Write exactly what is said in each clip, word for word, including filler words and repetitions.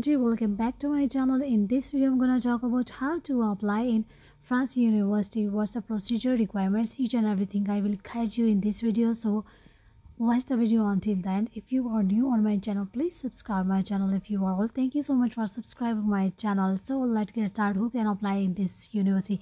country, welcome back to my channel. In this video I'm gonna talk about how to apply in France University, what's the procedure, requirements, each and everything I will guide you in this video, so watch the video until the end. If you are new on my channel, please subscribe my channel. If you are old, thank you so much for subscribing my channel. So let's get started. Who can apply in this university?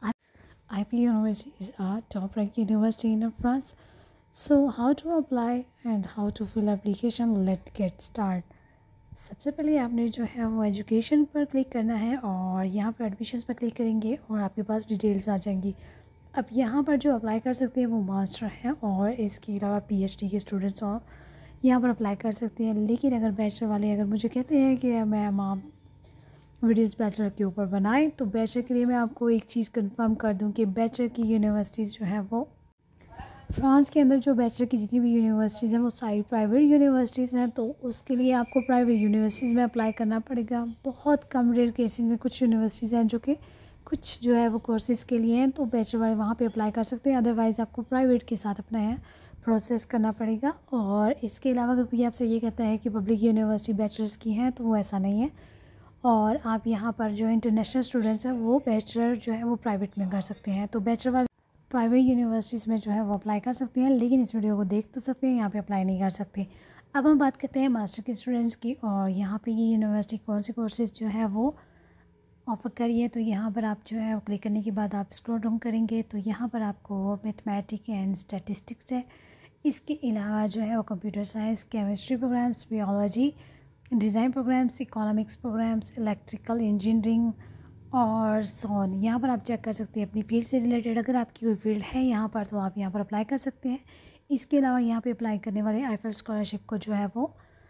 I P University is a top ranked university in France. So how to apply and how to fill application, let's get start. सबसे पहले आपने जो है वो education पर click करना है और यहाँ पर एडमिशन्स पर क्लिक करेंगे और आपके पास डिटेल्स आ जाएंगी। अब यहाँ पर जो अप्लाई कर सकते हैं वो मास्टर हैं और इसके अलावा पीएचडी के स्टूडेंट्स और यहाँ पर अप्लाई कर सकते हैं। लेकिन अगर बैचलर वाले अगर मुझे कहते हैं कि मैम आप वीडियोस बैचलर के ऊपर बनाएं, तो बैचलर के लिए मैं आपको एक चीज़ कंफर्म कर दूं कि बैचलर की यूनिवर्सिटीज़ जो है वो फ्रांस के अंदर जो बैचलर की जितनी भी यूनिवर्सिटीज़ हैं वो सारी प्राइवेट यूनिवर्सिटीज़ हैं, तो उसके लिए आपको प्राइवेट यूनिवर्सिटीज़ में अप्लाई करना पड़ेगा। बहुत कम रेयर केसेस में कुछ यूनिवर्सिटीज़ हैं जो कि कुछ जो है वो कोर्सेज़ के लिए हैं, तो बैचलर वाले वहाँ पे अप्लाई कर सकते हैं। अदरवाइज़ आपको प्राइवेट के साथ अपना है प्रोसेस करना पड़ेगा। और इसके अलावा अगर कोई आपसे ये कहता है कि पब्लिक यूनिवर्सिटी बैचलर्स की हैं, तो वो ऐसा नहीं है। और आप यहाँ पर जो इंटरनेशनल स्टूडेंट्स हैं वो बैचलर जो है वो प्राइवेट में कर सकते हैं। तो बैचलर वाले प्राइवेट यूनिवर्सिटीज़ में जो है वो अप्लाई कर सकते हैं, लेकिन इस वीडियो को देख तो सकते हैं, यहाँ पे अप्लाई नहीं कर सकते। अब हम बात करते हैं मास्टर के स्टूडेंट्स की और यहाँ पे ये यूनिवर्सिटी कौन से कोर्सेज जो है वो ऑफ़र करिए। तो यहाँ पर आप जो है वो क्लिक करने के बाद आप स्क्रॉल डाउन करेंगे तो यहाँ पर आपको मैथमेटिक्स एंड स्टैटिस्टिक्स है। इसके अलावा जो है वो computer science, chemistry programs, biology, design programs, economics programs, electrical engineering और सोन। यहाँ पर आप चेक कर सकते हैं अपनी फील्ड से रिलेटेड। अगर आपकी कोई फील्ड है यहाँ पर तो आप यहाँ पर अप्लाई कर सकते हैं। इसके अलावा यहाँ पे अप्लाई करने वाले आईफेल स्कॉलरशिप को जो है वो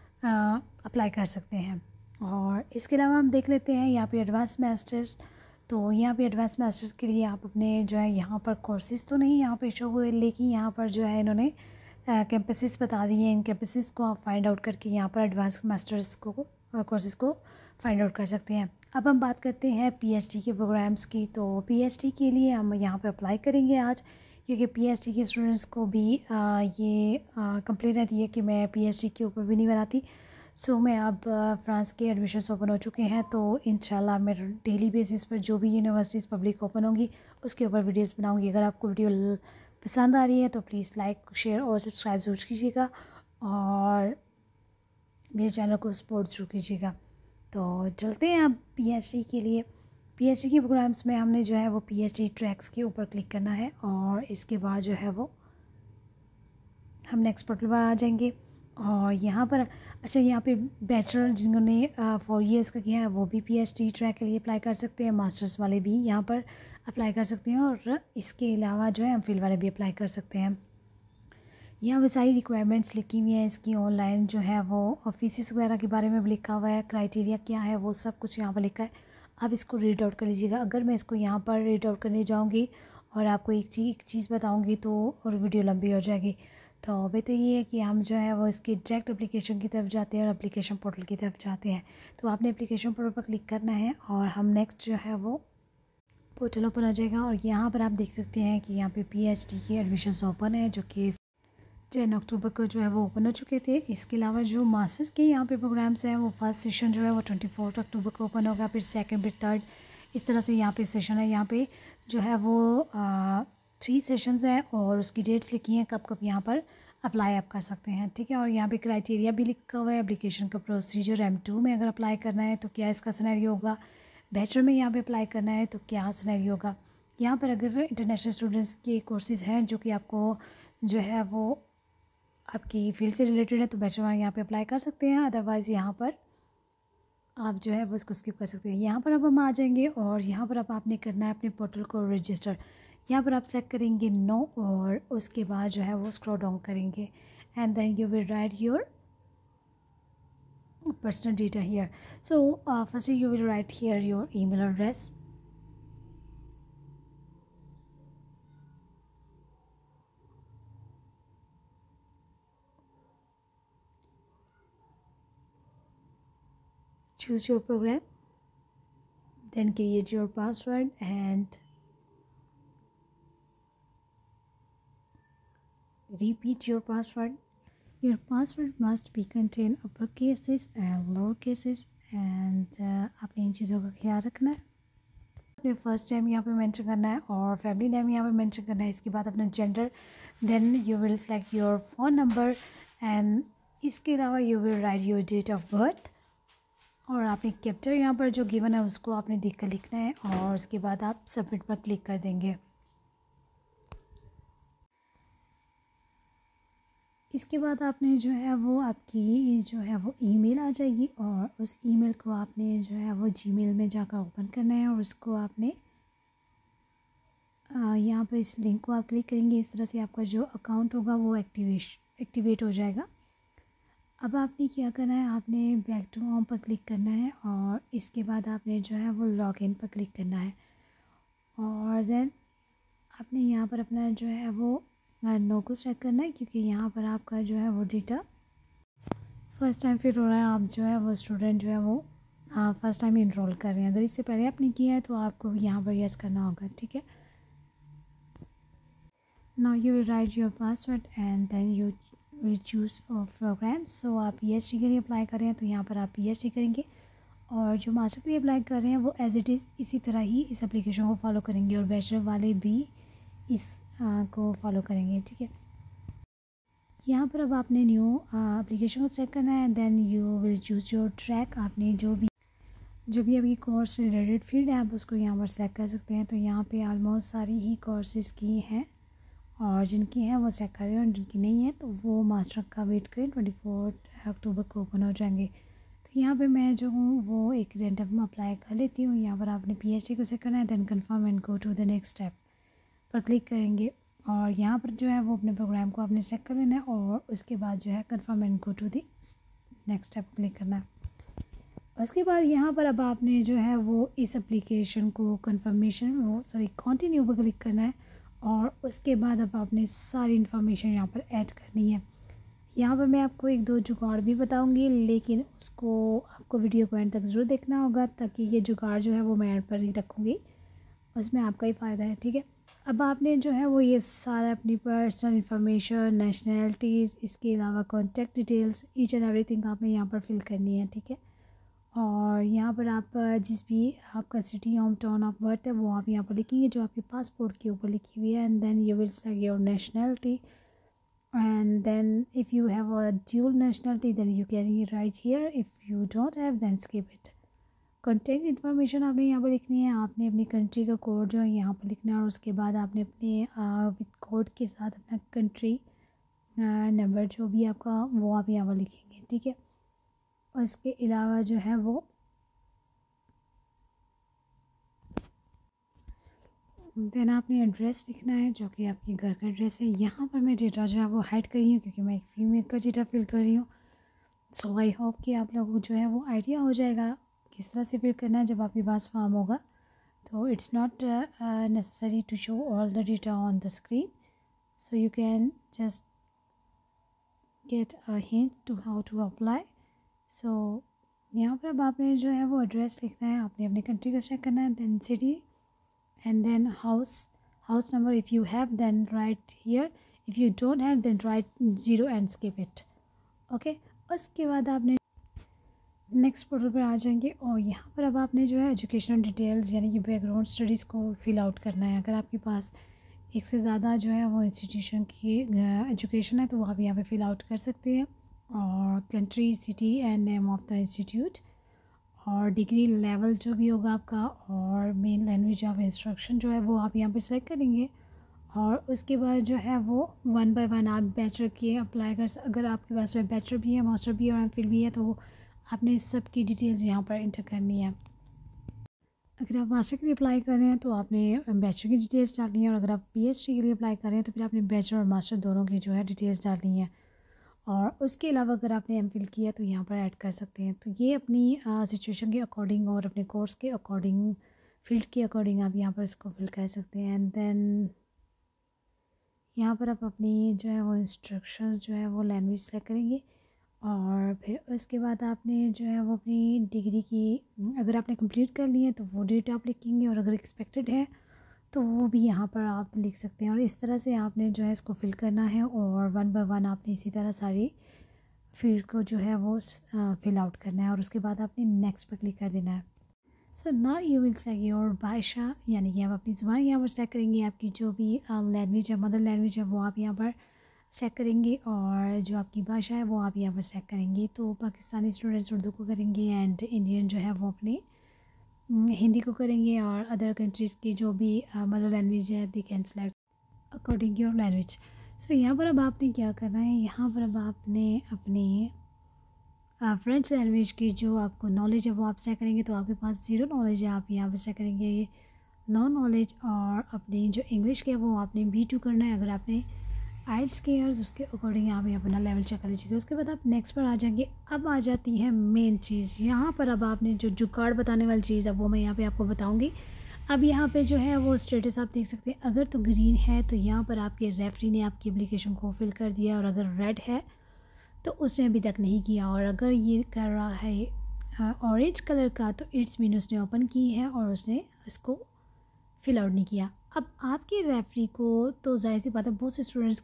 अप्लाई कर सकते हैं। और इसके अलावा हम देख लेते हैं यहाँ पे एडवांस मास्टर्स। तो यहाँ पे एडवांस मास्टर्स के लिए आप अपने जो है यहाँ पर कोर्सेज़ तो नहीं यहाँ पे शो हुए, लेकिन यहाँ पर जो है इन्होंने कैंपसेस बता दिए हैं। इन कैंपसेस को आप फाइंड आउट करके यहाँ पर एडवांस मास्टर्स को कोर्सेज़ को फाइंड आउट कर सकते हैं। अब हम बात करते हैं पीएचडी के प्रोग्राम्स की। तो पीएचडी के लिए हम यहाँ पे अप्लाई करेंगे आज, क्योंकि पीएचडी के स्टूडेंट्स को भी आ, ये कंप्लेन रहती है कि मैं पीएचडी के ऊपर भी नहीं बनाती। सो मैं अब फ्रांस के एडमिशन्स ओपन हो चुके हैं, तो इंशाल्लाह मैं डेली बेसिस पर जो भी यूनिवर्सिटीज़ पब्लिक ओपन होंगी उसके ऊपर वीडियोज़ बनाऊँगी। अगर आपको वीडियो पसंद आ रही है तो प्लीज़ लाइक, शेयर और सब्सक्राइब ज़रूर कीजिएगा और मेरे चैनल को सपोर्ट ज़रूर कीजिएगा। तो चलते हैं अब पीएचडी के लिए। पीएचडी के प्रोग्राम्स में हमने जो है वो पीएचडी ट्रैक्स के ऊपर क्लिक करना है और इसके बाद जो है वो हम नेक्स्ट पोर्टल पर आ जाएंगे। और यहाँ पर अच्छा यहाँ पे बैचलर जिन्होंने फोर इयर्स का किया है वो भी पीएचडी ट्रैक के लिए अप्लाई कर सकते हैं। मास्टर्स वाले भी यहाँ पर अप्लाई कर सकते हैं और इसके अलावा जो है एम फिल वाले भी अप्लाई कर सकते हैं। यहाँ पे सारी रिक्वायरमेंट्स लिखी हुई हैं इसकी। ऑनलाइन जो है वो फीसिस वगैरह के बारे में भी लिखा हुआ है, क्राइटेरिया क्या है वो सब कुछ यहाँ पर लिखा है। आप इसको रीड आउट कर लीजिएगा। अगर मैं इसको यहाँ पर रीड आउट करने जाऊँगी और आपको एक चीज़ एक चीज़ बताऊँगी तो और वीडियो लंबी हो जाएगी। तो बेहतर ये है कि हम जो है वो इसकी डायरेक्ट एप्लीकेशन की तरफ जाते हैं और एप्लीकेशन पोर्टल की तरफ जाते हैं। तो आपने एप्लीकेशन पोर्टल पर क्लिक करना है और हम नेक्स्ट जो है वो पोर्टल ओपन हो जाएगा। और यहाँ पर आप देख सकते हैं कि यहाँ पे पीएचडी के एडमिशन्स ओपन है, जो कि टेन अक्टूबर को जो है वो ओपन हो चुके थे। इसके अलावा जो मास्टर्स के यहाँ पे प्रोग्राम्स हैं वो फर्स्ट सेशन जो है वो ट्वेंटी फोर्थ अक्टूबर को ओपन होगा, फिर सेकंड, फिर थर्ड, इस तरह से यहाँ पे सेशन है। यहाँ पे जो है वो आ, थ्री सेशंस हैं और उसकी डेट्स लिखी हैं कब कब यहाँ पर अप्लाई आप कर सकते हैं, ठीक है। और यहाँ पे क्राइटेरिया भी लिखा हुआ है, एप्लीकेशन का प्रोसीजर। एम टू में अगर अप्लाई करना है तो क्या इसका सिनेरियो होगा, बैचलर में यहाँ पे अप्लाई करना है तो क्या सिनेरियो होगा। यहाँ पर अगर इंटरनेशनल स्टूडेंट्स के कोर्सेज़ हैं जो कि आपको जो है वो आपकी फील्ड से रिलेटेड है तो बैचलर यहाँ पे अप्लाई कर सकते हैं। अदरवाइज़ यहाँ पर आप जो है वो इसको स्किप कर सकते हैं। यहाँ पर अब हम आ जाएंगे और यहाँ पर अब आपने करना है अपने पोर्टल को रजिस्टर। यहाँ पर आप सेलेक्ट करेंगे नो और उसके बाद जो है वो स्क्रॉल डाउन करेंगे and then you will write your personal data here. So first you will write here your email address. Choose your program, then create your password and repeat your password. Your password must be contain upper cases and lower cases and आपने इन चीज़ों का ख्याल रखना है। अपने first time यहाँ पे मेंशन करना है और फैमिली नेम यहाँ पे मेंशन करना है। इसके बाद अपना gender, then you will select your phone number and इसके अलावा you will write your date of birth और आपने कैप्चर यहाँ पर जो गिवन है उसको आपने देख कर लिखना है और उसके बाद आप सबमिट पर क्लिक कर देंगे। इसके बाद आपने जो है वो आपकी जो है वो ईमेल आ जाएगी और उस ईमेल को आपने जो है वो जीमेल में जाकर ओपन करना है और उसको आपने यहाँ पर इस लिंक को आप क्लिक करेंगे। इस तरह से आपका जो अकाउंट होगा वो एक्टिवेश एक्टिवेट हो जाएगा। अब आपने क्या करना है, आपने बैक टू होम पर क्लिक करना है और इसके बाद आपने जो है वो लॉगिन पर क्लिक करना है और देन आपने यहाँ पर अपना जो है वो नो को चेक करना है क्योंकि यहाँ पर आपका जो है वो डेटा फर्स्ट टाइम फिल हो रहा है। आप जो है वो स्टूडेंट जो है वो फर्स्ट टाइम इनरोल कर रहे हैं। अगर इससे पहले आपने किया है तो आपको यहाँ पर यस करना होगा, ठीक है। Now you will write your password and then you will choose of program. So आप पी एच डी के लिए अप्लाई कर रहे हैं तो यहाँ पर आप पी एच डी करेंगे और जो मास्टर के लिए अप्लाई कर रहे हैं वो एज इट इज़ इसी तरह ही इस एप्लीकेशन को फॉलो करेंगे और बैचलर वाले भी इस आ, को फॉलो करेंगे, ठीक है। यहाँ पर अब आपने न्यू एप्लीकेशन को चेक करना है, then you will choose your track. आपने जो भी जो भी अभी कोर्स से रिलेटेड फील्ड है आप उसको यहाँ पर सेलेक्ट कर सकते हैं। तो यहाँ पे ऑलमोस्ट सारी ही कोर्सेज़ की हैं और जिनकी हैं वो सेलेक्ट कर रहे हैं और जिनकी नहीं है तो वो मास्टर का वेट करें, ट्वेंटी फोर अक्टूबर को ओपन हो जाएंगे। तो यहाँ पे मैं जो हूँ वो एक रैंडम अप्लाई कर लेती हूँ। यहाँ पर आपने पी एच डी को सेलेक्ट करना है, then confirm and go to the next step पर क्लिक करेंगे और यहाँ पर जो है वो अपने प्रोग्राम को आपने सेलेक्ट कर लेना है और उसके बाद जो है confirm and go to the next step click करना है। उसके बाद यहाँ पर अब आपने जो है वो इस एप्लीकेशन को कन्फर्मेशन वो सॉरी कंटिन्यू पर क्लिक करना है और उसके बाद अब आपने सारी इन्फॉर्मेशन यहाँ पर ऐड करनी है। यहाँ पर मैं आपको एक दो जुगाड़ भी बताऊँगी लेकिन उसको आपको वीडियो को एंड तक ज़रूर देखना होगा ताकि ये जुगाड़ जो है वो मैं एंड पर ही रखूँगी, उसमें आपका ही फ़ायदा है, ठीक है। अब आपने जो है वो ये सारा अपनी पर्सनल इन्फॉर्मेशन, नेशनैलिटीज़, इसके अलावा contact details, each and everything आपने यहाँ पर फिल करनी है, ठीक है। और यहाँ पर आप जिस भी आपका city home town of birth है वो आप यहाँ पर लिखेंगे जो आपके पासपोर्ट के ऊपर लिखी हुई है and then you will select your nationality and then if you have a dual nationality then you can write here, if you don't have then skip it. Contact information आपने यहाँ पर लिखनी है, आपने अपनी कंट्री का कोड जो है यहाँ पर लिखना है और उसके बाद आपने अपने विद कोड के साथ अपना कंट्री नंबर जो भी आपका वो आप यहाँ पर लिखेंगे, ठीक है। और इसके अलावा जो है वो देन आपने एड्रेस लिखना है जो कि आपके घर का एड्रेस है। यहाँ पर मैं डेटा जो है वो हाइड कर रही हूँ क्योंकि मैं एक फीमेल का डेटा फिल कर रही हूँ। सो आई होप कि आप लोगों को जो है वो आइडिया हो जाएगा किस तरह से फिल करना है जब आपके पास फॉर्म होगा। तो it's not necessary to show all the data on the screen, so you can just get a hint to how to apply. So यहाँ पर अब आपने जो है वो एड्रेस लिखना है, आपने अपनी कंट्री का चेक करना है, then city and then house house number if you have then write here, if you don't have then write zero and skip it, okay. उसके बाद आपने नेक्स्ट पोर्टल पर आ जाएंगे और यहाँ पर अब आपने जो है एजुकेशनल डिटेल्स यानी कि बैकग्राउंड स्टडीज़ को फिल आउट करना है। अगर आपके पास एक से ज़्यादा जो है वो इंस्टीट्यूशन की एजुकेशन है तो वो आप यहाँ पे फिल आउट कर सकते हैं और country, city and name of the institute और डिग्री लेवल जो भी होगा आपका और मेन लैंग्वेज ऑफ इंस्ट्रक्शन जो है वो आप यहाँ पे सेलेक्ट करेंगे और उसके बाद जो है वो वन बाय वन आप बैचलर की अप्लाई कर, अगर आपके पास बैचलर भी है, मास्टर भी है और एम फिल भी है तो आपने इस सब की डिटेल्स यहाँ पर इंटर करनी है। अगर आप मास्टर के लिए अप्लाई कर रहे हैं तो आपने बैचलर की डिटेल्स डालनी है और अगर आप पीएचडी के लिए अप्लाई कर रहे हैं तो फिर आपने बैचलर और मास्टर दोनों की जो है डिटेल्स डालनी है और उसके अलावा अगर आपने एम फिल किया तो यहाँ पर ऐड कर सकते हैं। तो ये अपनी सिचुएशन के अकॉर्डिंग और अपने कोर्स के अकॉर्डिंग, फील्ड के अकॉर्डिंग आप यहाँ पर इसको फिल कर सकते हैं एंड देन यहाँ पर आप अपनी जो है वो इंस्ट्रक्शंस जो है वो लैंग्वेज सेलेक्ट करेंगे और फिर उसके बाद आपने जो है वो अपनी डिग्री की अगर आपने कंप्लीट कर ली है तो वो डेट आप लिखेंगे और अगर एक्सपेक्टेड है तो वो भी यहाँ पर आप लिख सकते हैं और इस तरह से आपने जो है इसको फिल करना है और वन बाय वन आपने इसी तरह सारी फील्ड को जो है वो फिल आउट करना है और उसके बाद आपने नेक्स्ट पर क्लिक कर देना है। So now you will select your भाषा, यानी कि आप अपनी ज़ुबान यहाँ पर सेलेक्ट करेंगे। आपकी जो भी लैंग्वेज है, मदर लैंग्वेज है, वो आप यहाँ पर सेलेक्ट करेंगे और जो आपकी भाषा है वो आप यहाँ पर सेलेक्ट करेंगे। तो पाकिस्तानी स्टूडेंट्स उर्दू को करेंगे एंड इंडियन जो है वो अपने हिंदी को करेंगे, और अदर कंट्रीज़ की जो भी मदर लैंग्वेज है they can select according your language. So यहाँ पर अब आपने क्या करना है, यहाँ पर अब आपने अपने फ्रेंच लैंग्वेज की जो आपको नॉलेज है वो आप सेलेक्ट करेंगे। तो आपके पास ज़ीरो नॉलेज है, आप यहाँ पर सेलेक्ट करेंगे नो नॉलेज, और अपनी जो इंग्लिश की है वो आपने बी टू करना है। अगर आपने आइट्स के है उसके अकॉर्डिंग आप यहाँ अपना लेवल चेक कर लीजिएगा। उसके बाद आप नेक्स्ट पर आ जाएंगे। अब आ जाती है मेन चीज़, यहाँ पर अब आपने जो जुगाड़ बताने वाली चीज़ है वो मैं यहाँ पे आपको बताऊँगी। अब यहाँ पे जो है वो स्टेटस आप देख सकते हैं, अगर तो ग्रीन है तो यहाँ पर आपके रेफरी ने आपकी एप्लीकेशन को फिल कर दिया, और अगर रेड है तो उसने अभी तक नहीं किया, और अगर ये कर रहा है ऑरेंज कलर का तो इट्स मीन उसने ओपन की है और उसने इसको फिल आउट नहीं किया। अब आपके रेफरी को तो जाहिर सी बात है बहुत से स्टूडेंट्स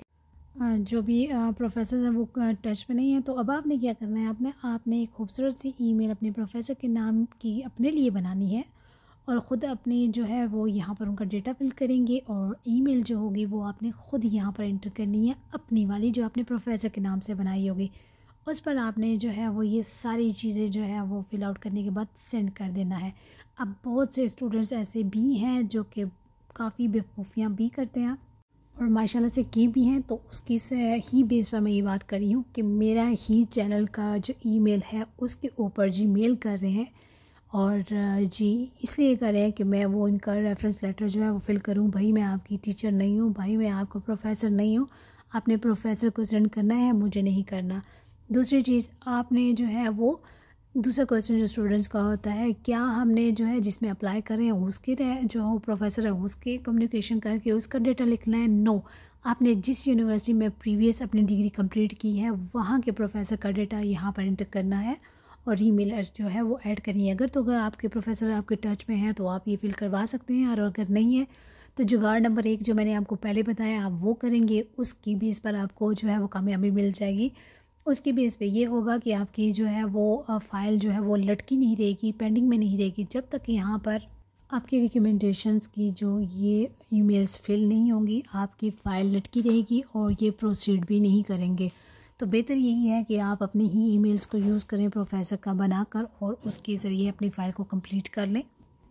जो भी प्रोफेसर हैं वो टच में नहीं है, तो अब आपने क्या करना है, आपने आपने एक खूबसूरत सी ईमेल अपने प्रोफेसर के नाम की अपने लिए बनानी है, और ख़ुद अपनी जो है वो यहाँ पर उनका डेटा फिल करेंगे, और ईमेल जो होगी वो आपने ख़ुद यहाँ पर एंटर करनी है अपनी वाली जो आपने प्रोफेसर के नाम से बनाई होगी। उस पर आपने जो है वो ये सारी चीज़ें जो है वो फिल आउट करने के बाद सेंड कर देना है। अब बहुत से स्टूडेंट्स ऐसे भी हैं जो कि काफ़ी बेवकूफ़ियाँ भी करते हैं और माशाल्लाह से की भी हैं, तो उसकी से ही बेस पर मैं ये बात कर रही हूँ कि मेरा ही चैनल का जो ईमेल है उसके ऊपर जी मेल कर रहे हैं, और जी इसलिए कर रहे हैं कि मैं वो इनका रेफरेंस लेटर जो है वो फिल करूँ। भाई मैं आपकी टीचर नहीं हूँ, भाई मैं आपका प्रोफेसर नहीं हूँ, आपने प्रोफेसर को सेंड करना है, मुझे नहीं करना। दूसरी चीज़ आपने जो है वो दूसरा क्वेश्चन जो स्टूडेंट्स का होता है, क्या हमने जो है जिसमें अप्लाई करें उसके जो प्रोफेसर है उसके कम्युनिकेशन करके उसका डेटा लिखना है? नो, आपने जिस यूनिवर्सिटी में प्रीवियस अपनी डिग्री कंप्लीट की है वहाँ के प्रोफेसर का डेटा यहाँ पर एंटर करना है और ईमेल जो है वो ऐड करनी है। अगर तो अगर आपके प्रोफेसर आपके टच में हैं तो आप ये फिल करवा सकते हैं, और अगर नहीं है तो जुगाड़ नंबर एक जो मैंने आपको पहले बताया आप वो करेंगे, उसकी बेस पर आपको जो है वो कामयाबी मिल जाएगी। उसकी बेस पे ये होगा कि आपकी जो है वो फ़ाइल जो है वो लटकी नहीं रहेगी, पेंडिंग में नहीं रहेगी, जब तक यहाँ पर आपकी रिकमेंडेशंस की जो ये ईमेल्स फिल नहीं होंगी आपकी फ़ाइल लटकी रहेगी और ये प्रोसीड भी नहीं करेंगे। तो बेहतर यही है कि आप अपनी ही ईमेल्स को यूज़ करें प्रोफेसर का बनाकर, और उसके ज़रिए अपनी फ़ाइल को कंप्लीट कर लें।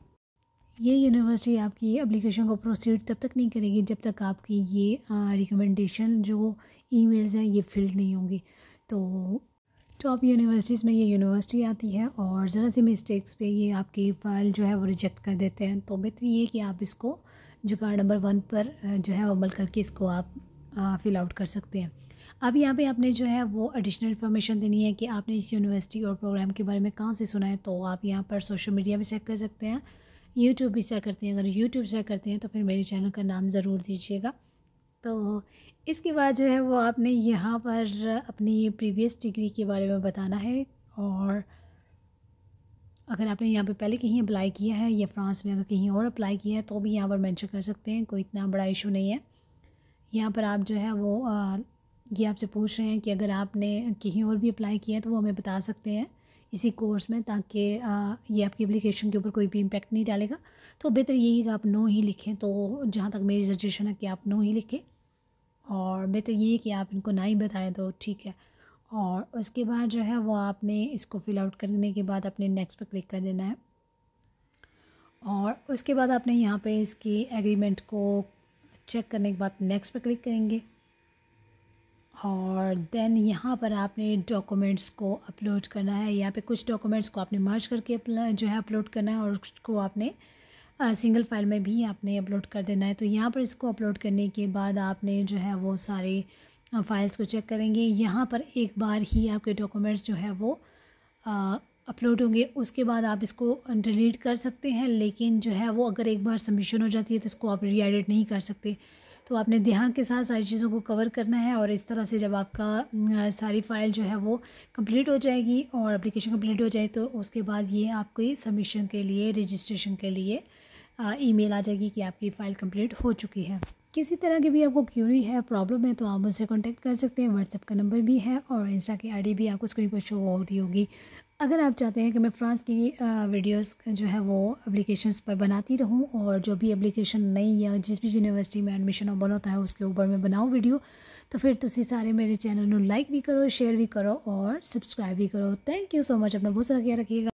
ये यूनिवर्सिटी आपकी एप्लीकेशन को प्रोसीड तब तक नहीं करेगी जब तक आपकी ये रिकमेंडेशन जो ईमेल्स हैं ये फिल्ड नहीं होंगी। तो टॉप यूनिवर्सिटीज़ में ये यूनिवर्सिटी आती है और ज़रा सी मिस्टेक्स पे ये आपकी फ़ाइल जो है वो रिजेक्ट कर देते हैं। तो बेहतर ये कि आप इसको जुगाड़ नंबर वन पर जो है अमल करके इसको आप फ़िल आउट कर सकते हैं। अब यहाँ पे आपने जो है वो एडिशनल इन्फॉर्मेशन देनी है कि आपने इस यूनिवर्सिटी और प्रोग्राम के बारे में कहाँ से सुना है। तो आप यहाँ पर सोशल मीडिया भी चेक कर सकते हैं, यूट्यूब भी चेक करते हैं। अगर यूट्यूब चेक करते हैं तो फिर मेरे चैनल का नाम ज़रूर दीजिएगा। तो इसके बाद जो है वो आपने यहाँ पर अपनी प्रीवियस डिग्री के बारे में बताना है, और अगर आपने यहाँ पे पहले कहीं अप्लाई किया है या फ्रांस में अगर कहीं और अप्लाई किया है तो भी यहाँ पर मेंशन कर सकते हैं, कोई इतना बड़ा इशू नहीं है। यहाँ पर आप जो है वो आ, ये आपसे पूछ रहे हैं कि अगर आपने कहीं और भी अप्लाई किया है तो वो हमें बता सकते हैं इसी कोर्स में, ताकि ये आपकी एप्लीकेशन के ऊपर कोई भी इम्पेक्ट नहीं डालेगा। तो बेहतर यही कि आप नो ही लिखें। तो जहाँ तक मेरी सजेशन है कि आप नो ही लिखें, और बेहतर ये है कि आप इनको ना ही बताएं तो ठीक है। और उसके बाद जो है वो आपने इसको फिल आउट करने के बाद अपने नेक्स्ट पर क्लिक कर देना है, और उसके बाद आपने यहाँ पे इसकी एग्रीमेंट को चेक करने के बाद नेक्स्ट पर क्लिक करेंगे, और देन यहाँ पर आपने डॉक्यूमेंट्स को अपलोड करना है। यहाँ पे कुछ डॉक्यूमेंट्स को आपने मर्ज करके जो है अपलोड करना है, और उसको आपने सिंगल फाइल में भी आपने अपलोड कर देना है। तो यहाँ पर इसको अपलोड करने के बाद आपने जो है वो सारी फ़ाइल्स को चेक करेंगे। यहाँ पर एक बार ही आपके डॉक्यूमेंट्स जो है वो अपलोड होंगे, उसके बाद आप इसको डिलीट कर सकते हैं, लेकिन जो है वो अगर एक बार सबमिशन हो जाती है तो इसको आप री एडिट नहीं कर सकते। तो आपने ध्यान के साथ सारी चीज़ों को कवर करना है, और इस तरह से जब आपका सारी फ़ाइल जो है वो कंप्लीट हो जाएगी और एप्लीकेशन कंप्लीट हो जाए तो उसके बाद ये आपकी सबमिशन के लिए रजिस्ट्रेशन के लिए ईमेल आ जाएगी कि आपकी फ़ाइल कंप्लीट हो चुकी है। किसी तरह की भी आपको क्यूरी है, प्रॉब्लम है, तो आप मुझसे कांटेक्ट कर सकते हैं। व्हाट्सएप का नंबर भी है और इंस्टा की आईडी भी आपको स्क्रीन पर शो हो रही होगी। अगर आप चाहते हैं कि मैं फ्रांस की वीडियोस जो है वो एप्लीकेशंस पर बनाती रहूं और जो भी एप्लीकेशन नई या जिस भी यूनिवर्सिटी में एडमिशन ओपन होता है उसके ऊपर मैं बनाऊं वीडियो, तो फिर तुसी सारे मेरे चैनल को लाइक भी करो, शेयर भी करो और सब्सक्राइब भी करो। Thank you so much. अपना बहुत सारा ख्याल रखिएगा।